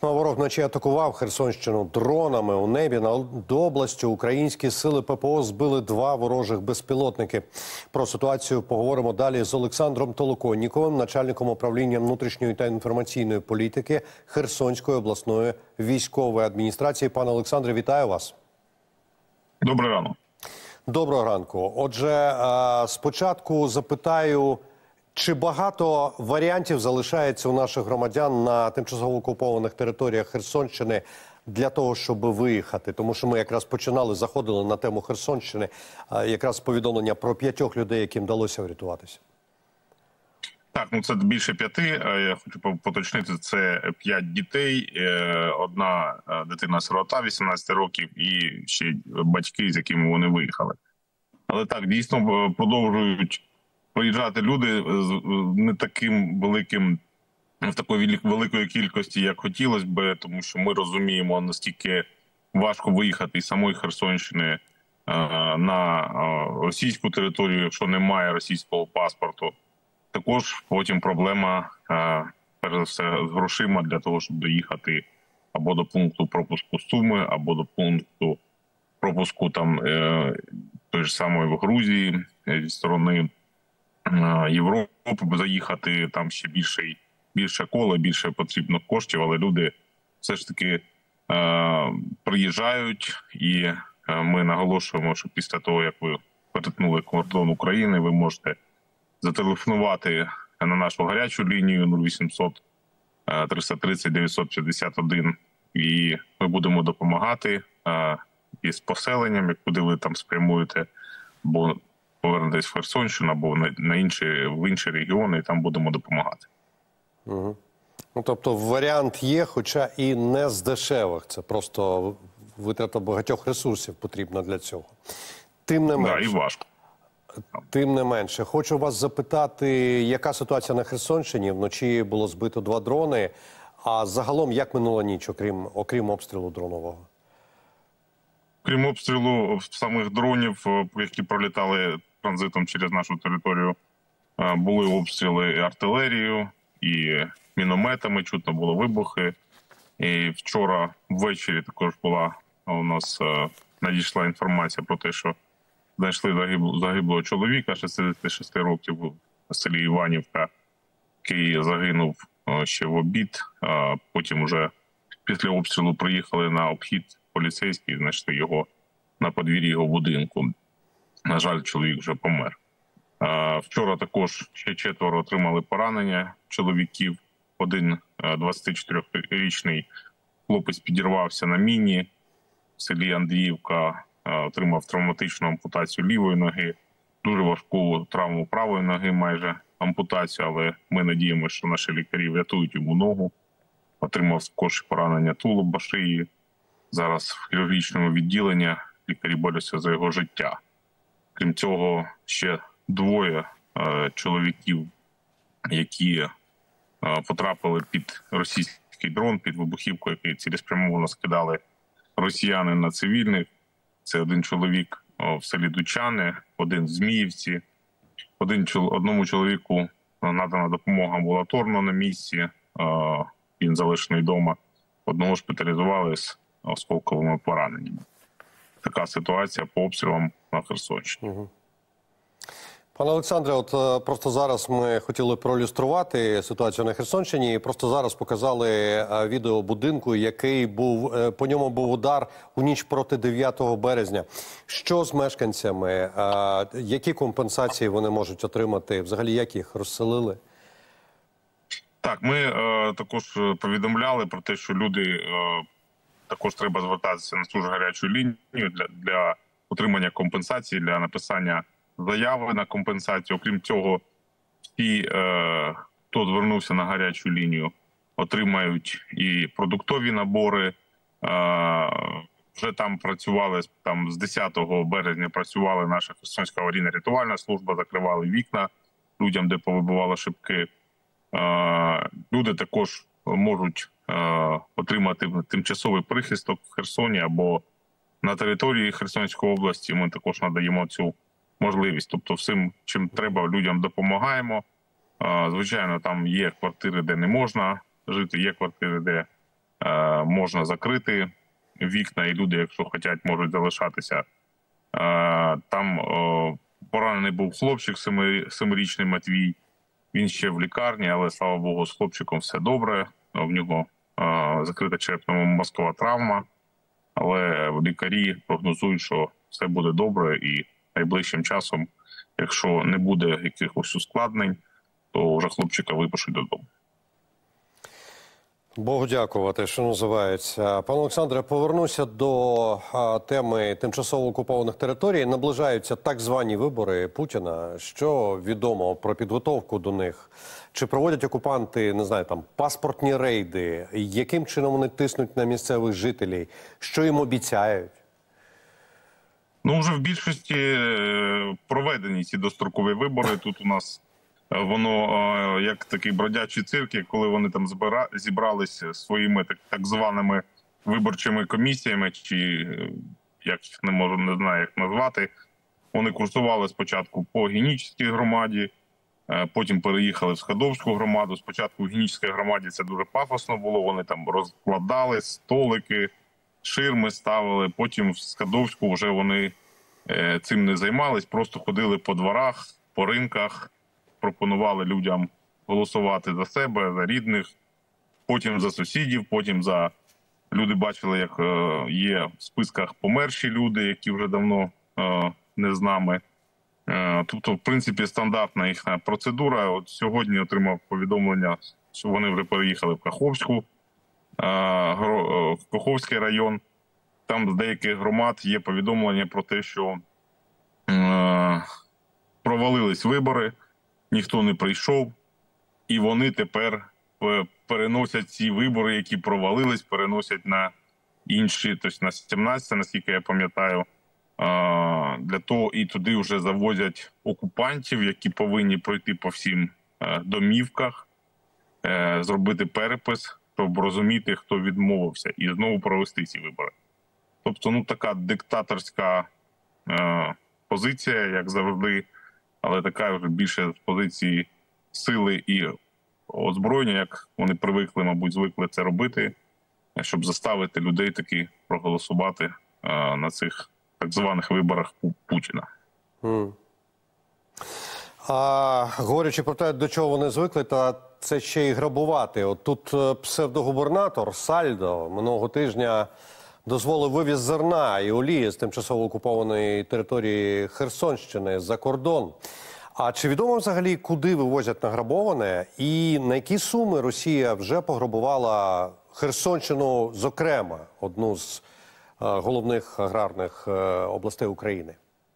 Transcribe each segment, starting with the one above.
Ну, ворог вночі атакував Херсонщину дронами у небі. Над областю українські сили ППО збили 2 ворожих безпілотники. Про ситуацію поговоримо далі з Олександром Толоконніковим, начальником управління внутрішньої та інформаційної політики Херсонської обласної військової адміністрації. Пане Олександре, вітаю вас. Доброго ранку. Доброго ранку. Отже, спочатку запитаю, чи багато варіантів залишається у наших громадян на тимчасово окупованих територіях Херсонщини для того, щоб виїхати? Тому що ми якраз заходили на тему Херсонщини, якраз повідомлення про 5 людей, яким вдалося врятуватися. Так, ну це більше 5. Я хочу поточнити, це 5 дітей, 1 дитина-сирота 18 років і ще батьки, з якими вони виїхали. Але так, дійсно продовжують приїжджати люди з не таким великим, в такої великої кількості, як хотілося б, тому що ми розуміємо, наскільки важко виїхати із самої Херсонщини на російську територію, якщо немає російського паспорту. Також потім проблема, перш за все, з грошима для того, щоб доїхати або до пункту пропуску Суми, або до пункту пропуску там той ж самої в Грузії зі сторони Європи, заїхати там ще більше коло, більше потрібно коштів, але люди все ж таки приїжджають, і ми наголошуємо, що після того, як ви перетнули кордон України, ви можете зателефонувати на нашу гарячу лінію 0800 330 951, і ми будемо допомагати із поселенням, куди ви там спрямуєте, бо повернетесь в Херсонщину або в інші регіони, і там будемо допомагати. Угу. Ну, тобто варіант є, хоча і не з дешевих. Це просто витрата багатьох ресурсів потрібна для цього. Тим не менше. Да, і важко. Тим не менше, хочу вас запитати, яка ситуація на Херсонщині? Вночі було збито 2 дрони, а загалом як минула ніч, окрім обстрілу дронового? Крім обстрілу самих дронів, які пролітали транзитом через нашу територію, були обстріли і артилерією, і мінометами, чутно було вибухи. І вчора ввечері також у нас надійшла інформація про те, що знайшли загиблого чоловіка 66 років в селі Іванівка, який загинув ще в обід. Потім уже після обстрілу приїхали на обхід поліцейські, знайшли його на подвір'ї його будинку. На жаль, чоловік вже помер. Вчора також ще 4 отримали поранення чоловіків. Один 24-річний хлопець підірвався на міні в селі Андріївка, отримав травматичну ампутацію лівої ноги, дуже важку травму правої ноги, майже ампутацію, але ми надіємося, що наші лікарі врятують йому ногу. Отримав також поранення тулуба, шиї. Зараз в хірургічному відділенні лікарі борються за його життя. Крім цього, ще 2 чоловіків, які потрапили під російський дрон, під вибухівку, який цілеспрямовано скидали росіяни на цивільних. Це 1 чоловік в селі Дучани, 1 в Зміївці. Одному чоловіку надана допомога амбулаторно на місці, він залишений вдома. Одного шпиталізували з осколковими пораненнями. Така ситуація по обстрілам на Херсонщині. Угу. Пане Олександре, от просто зараз ми хотіли проілюструвати ситуацію на Херсонщині. Просто зараз показали відео будинку, який по ньому був удар у ніч проти 9 березня. Що з мешканцями? Які компенсації вони можуть отримати? Взагалі, як їх розселили? Так, ми також повідомляли про те, що люди також треба звертатися на цю ж гарячу лінію для отримання компенсації, для написання заяви на компенсацію. Окрім цього, всі, хто звернувся на гарячу лінію, отримають і продуктові набори. Вже там працювали, з 10 березня працювала наша Херсонська аварійно-рятувальна служба, закривали вікна людям, де повибивало шибки. Люди також можуть отримати тимчасовий прихисток в Херсоні або на території Херсонської області. Ми також надаємо цю можливість. Тобто всім, чим треба, людям допомагаємо. Звичайно, там є квартири, де не можна жити, є квартири, де можна закрити вікна, і люди, якщо хочуть, можуть залишатися. Там поранений був хлопчик, 7-річний Матвій. Він ще в лікарні, але, слава Богу, з хлопчиком все добре. В нього закрита черепно-мозкова травма. Але лікарі прогнозують, що все буде добре, і найближчим часом, якщо не буде якихось ускладнень, то вже хлопчика випишуть додому. Богу дякувати, що називається. Пане Олександре, повернуся до теми тимчасово окупованих територій. Наближаються так звані вибори Путіна. Що відомо про підготовку до них? Чи проводять окупанти, не знаю, там паспортні рейди? Яким чином вони тиснуть на місцевих жителів? Що їм обіцяють? Ну, вже в більшості проведені ці дострокові вибори. Тут у нас воно як такий бродячий цирк, коли вони там зібралися своїми так званими виборчими комісіями, чи як не знаю, як назвати. Вони курсували спочатку по Генічеській громаді, потім переїхали в Сходовську громаду. Спочатку в Генічеській громаді це дуже пафосно було, вони там розкладали столики, ширми ставили, потім в Сходовську вже вони цим не займались, просто ходили по дворах, по ринках, пропонували людям голосувати за себе, за рідних, потім за сусідів, потім за... Люди бачили, як є в списках померші люди, які вже давно не з нами. Тобто, в принципі, стандартна їхня процедура. От сьогодні отримав повідомлення, що вони вже переїхали в Каховську, в Каховський район. Там з деяких громад є повідомлення про те, що провалились вибори, ніхто не прийшов, і вони тепер переносять ці вибори, які провалились, переносять на інші, тобто на 17, наскільки я пам'ятаю, для того і туди вже завозять окупантів, які повинні пройти по всім домівках, зробити перепис, щоб розуміти, хто відмовився, і знову провести ці вибори. Тобто, ну, така диктаторська позиція, як завжди, але така вже більше з позиції сили і озброєння, як вони привикли, мабуть, звикли це робити, щоб заставити людей таки проголосувати на цих так званих виборах Путіна. Говорячи про те, до чого вони звикли, то це ще й грабувати. От тут псевдогубернатор Сальдо минулого тижня дозволив вивіз зерна і олії з тимчасово окупованої території Херсонщини за кордон. А чи відомо взагалі, куди вивозять награбоване і на які суми Росія вже пограбувала Херсонщину, зокрема, одну з головних аграрних областей України?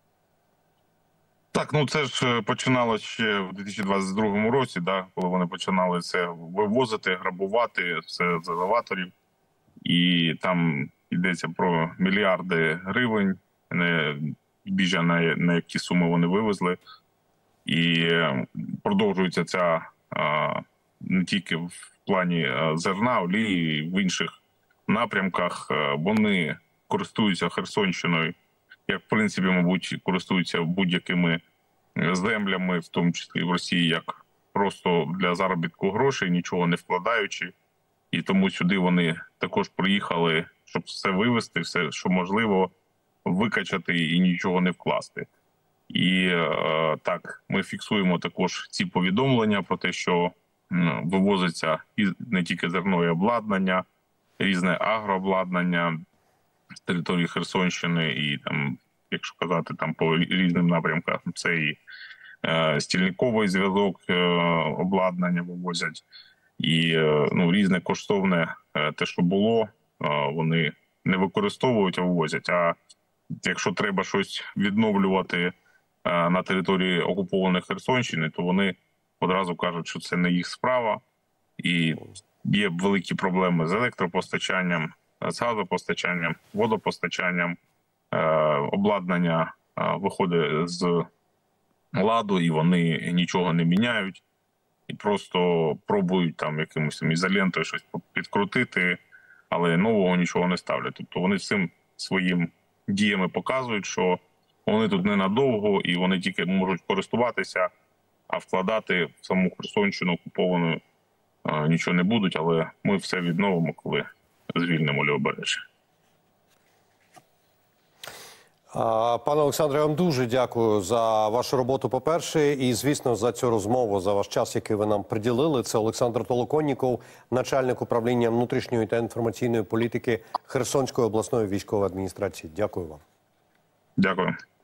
Так, ну це ж починалося ще в 2022 році, да, коли вони починали це вивозити, грабувати, це з елеваторів. І там йдеться про мільярди гривень, біжа на які суми вони вивезли. І продовжується ця не тільки в плані зерна, олії, в інших напрямках. Вони користуються Херсонщиною, як, в принципі, мабуть, користуються будь-якими землями, в тому числі в Росії, як просто для заробітку грошей, нічого не вкладаючи. І тому сюди вони також приїхали, щоб все вивезти, все, що можливо, викачати і нічого не вкласти. І так, ми фіксуємо також ці повідомлення про те, що вивозиться і не тільки зерно і обладнання, різне агрообладнання з території Херсонщини, і там, якщо казати, там по різним напрямкам, це і стільниковий зв'язок, обладнання вивозять, і ну, різне коштовне те, що було, вони не використовують, а вивозять. А якщо треба щось відновлювати на території окупованої Херсонщини, то вони одразу кажуть, що це не їх справа. І є великі проблеми з електропостачанням, з газопостачанням, водопостачанням. Обладнання виходить з ладу, і вони нічого не міняють. І просто пробують там якимось ізолентою щось підкрутити, але нового нічого не ставлять. Тобто вони цим своїм діями показують, що вони тут ненадовго, і вони тільки можуть користуватися, а вкладати в саму Херсонщину окуповану нічого не будуть, але ми все відновимо, коли звільнимо Лівобережжя. Пане Олександре, я вам дуже дякую за вашу роботу, по-перше, і, звісно, за цю розмову, за ваш час, який ви нам приділили. Це Олександр Толоконніков, начальник управління внутрішньої та інформаційної політики Херсонської обласної військової адміністрації. Дякую вам. Дякую.